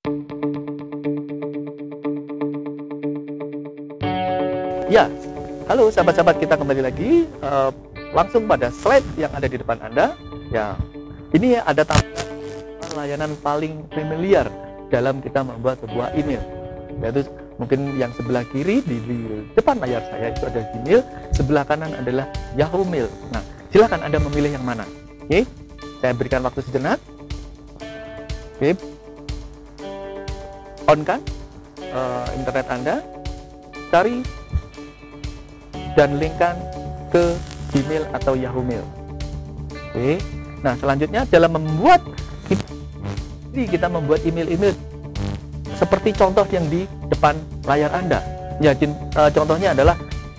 Ya, halo sahabat-sahabat, kita kembali lagi langsung pada slide yang ada di depan Anda. Ya, ini ada tampilan layanan paling familiar dalam kita membuat sebuah email. Yaitu mungkin yang sebelah kiri di depan layar saya itu ada Gmail, sebelah kanan adalah Yahoo Mail. Nah, silakan Anda memilih yang mana. Oke, saya berikan waktu sejenak. Oke, on kan internet Anda, cari dan linkkan ke Gmail atau Yahoo Mail. Oke. Nah, selanjutnya dalam membuat kita membuat email-email seperti contoh yang di depan layar Anda. Ya, contohnya adalah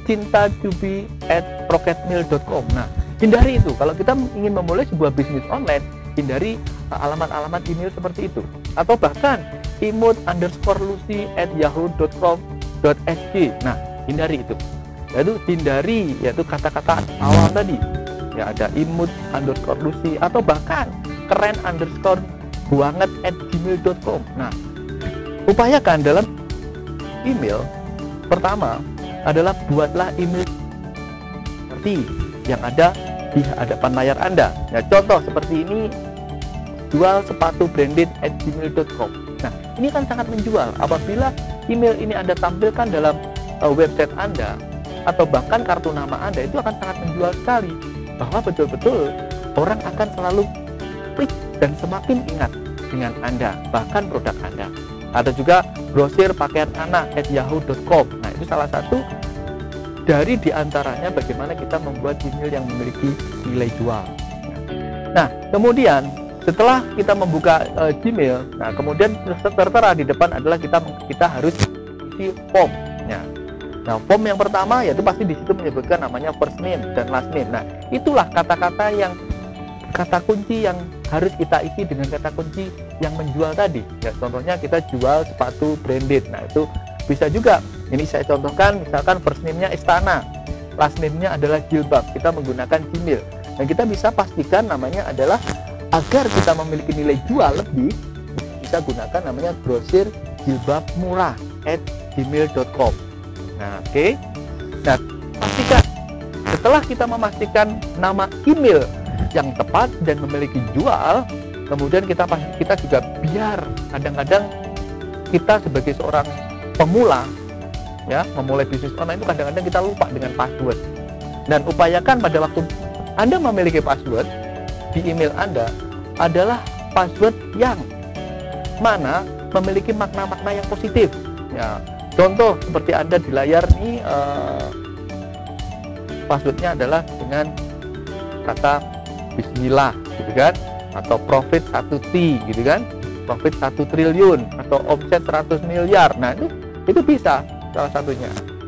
cintajubi@rocketmail.com. Nah, hindari itu. Kalau kita ingin memulai sebuah bisnis online, hindari alamat-alamat email seperti itu. Atau bahkan imut_lucy@yahoo.com.sg. Nah, hindari itu. Yaitu hindari kata-kata awal tadi. Ya, ada imut_lucy atau bahkan keren_buanget@gmail.com. Nah, upayakan dalam email pertama adalah buatlah email seperti yang ada di hadapan layar Anda. Ya, contoh seperti ini, jual sepatu branded @gmail.com. Nah, ini kan sangat menjual. Apabila email ini Anda tampilkan dalam website Anda atau bahkan kartu nama Anda, itu akan sangat menjual sekali, bahwa betul-betul orang akan selalu klik dan semakin ingat dengan Anda, bahkan produk Anda. Atau juga grosir pakaian anak @yahoo.com. Nah, itu salah satu dari diantaranya bagaimana kita membuat email yang memiliki nilai jual. Nah, kemudian setelah kita membuka Gmail, nah kemudian tertera di depan adalah kita harus isi form. Nah, form yang pertama yaitu pasti di situ menyebutkan namanya first name dan last name. Nah, itulah kata kunci yang harus kita isi dengan kata kunci yang menjual tadi. Ya, contohnya kita jual sepatu branded. Nah, itu bisa juga. Ini saya contohkan, misalkan first name-nya Istana, last name-nya adalah Jilbab. Kita menggunakan Gmail. Dan kita bisa pastikan namanya adalah, agar kita memiliki nilai jual lebih, bisa gunakan namanya grosir jilbab murah @gmail.com. Nah, oke. Nah, pastikan setelah kita memastikan nama email yang tepat dan memiliki jual, kemudian kita juga, biar kadang-kadang kita sebagai seorang pemula ya, memulai bisnis online itu kadang-kadang kita lupa dengan password. Dan upayakan pada waktu Anda memiliki password di email Anda adalah password yang mana memiliki makna-makna yang positif. Ya, contoh seperti Anda di layar ini, passwordnya adalah dengan kata Bismillah, gitu kan, atau profit 1T, gitu kan, profit 1 triliun, atau omset 100 miliar. Nah, itu bisa salah satunya.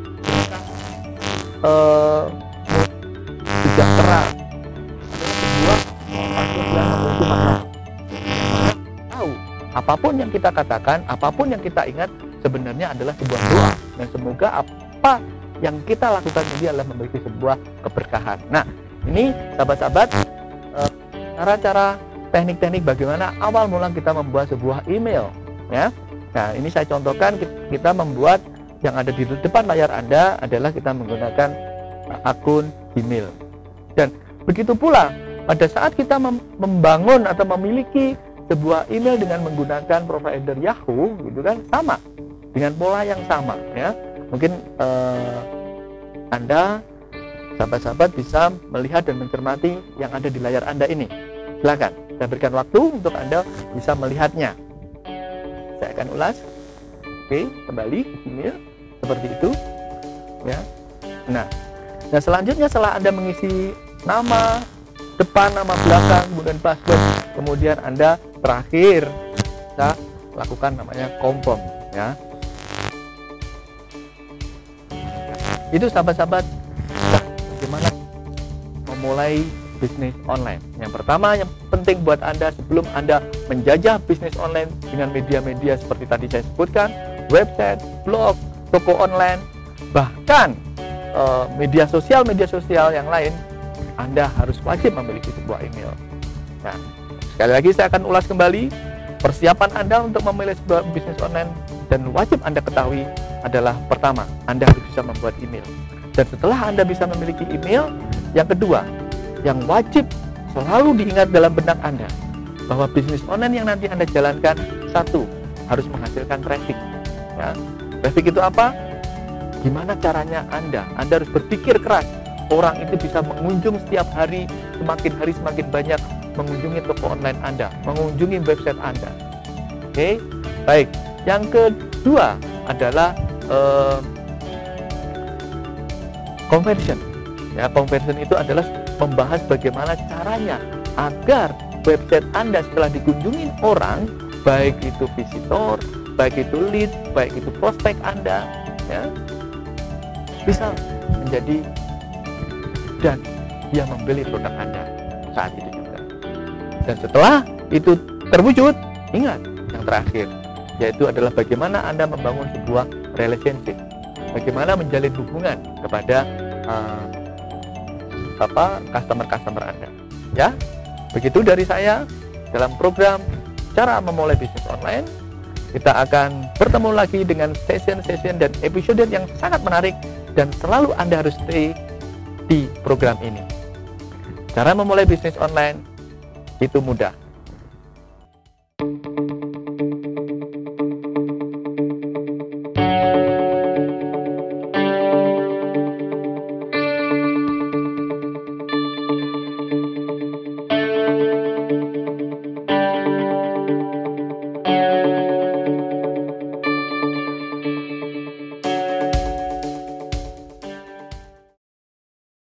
Sejahtera adalah sebuah password yang memiliki makna. Tahu, apapun yang kita katakan, apapun yang kita ingat, sebenarnya adalah sebuah doa, dan semoga apa yang kita lakukan ini adalah memiliki sebuah keberkahan. Nah, ini sahabat-sahabat, cara-cara teknik-teknik bagaimana awal mula kita membuat sebuah email, ya. Nah, ini saya contohkan, kita membuat yang ada di depan layar Anda adalah kita menggunakan akun Gmail. Dan begitu pula pada saat kita membangun atau memiliki sebuah email dengan menggunakan provider Yahoo, gitu kan, sama dengan pola yang sama, ya. Mungkin Anda, sahabat-sahabat, bisa melihat dan mencermati yang ada di layar Anda ini. Silakan, saya berikan waktu untuk Anda bisa melihatnya. Saya akan ulas. Oke, kembali ke email seperti itu, ya. Nah, selanjutnya setelah Anda mengisi nama depan, nama belakang, kemudian password, kemudian Anda terakhir bisa lakukan namanya confirm, ya. Itu sahabat-sahabat, bagaimana memulai bisnis online. Yang pertama yang penting buat Anda sebelum Anda menjajah bisnis online dengan media-media seperti tadi saya sebutkan, website, blog, toko online, bahkan media sosial yang lain, Anda harus wajib memiliki sebuah email. Nah, sekali lagi saya akan ulas kembali. persiapan Anda untuk memilih sebuah bisnis online dan wajib Anda ketahui adalah pertama, Anda harus bisa membuat email. Dan setelah Anda bisa memiliki email, yang kedua, yang wajib selalu diingat dalam benak Anda, bahwa bisnis online yang nanti Anda jalankan, satu, harus menghasilkan traffic. Ya. Traffic itu apa? Gimana caranya Anda harus berpikir keras. Orang itu bisa mengunjung setiap hari semakin banyak mengunjungi toko online Anda, mengunjungi website Anda. Oke, baik. Yang kedua adalah conversion. Ya, conversion itu adalah membahas bagaimana caranya agar website Anda setelah dikunjungi orang, baik itu visitor, baik itu lead, baik itu prospek Anda, ya, bisa menjadi dan dia membeli produk Anda saat itu juga. Dan setelah itu terwujud, ingat yang terakhir, yaitu adalah bagaimana Anda membangun sebuah relationship, bagaimana menjalin hubungan kepada customer Anda. Ya, begitu dari saya dalam program cara memulai bisnis online. Kita akan bertemu lagi dengan session-session dan episode yang sangat menarik, dan selalu Anda harus stay di program ini. Cara memulai bisnis online itu mudah.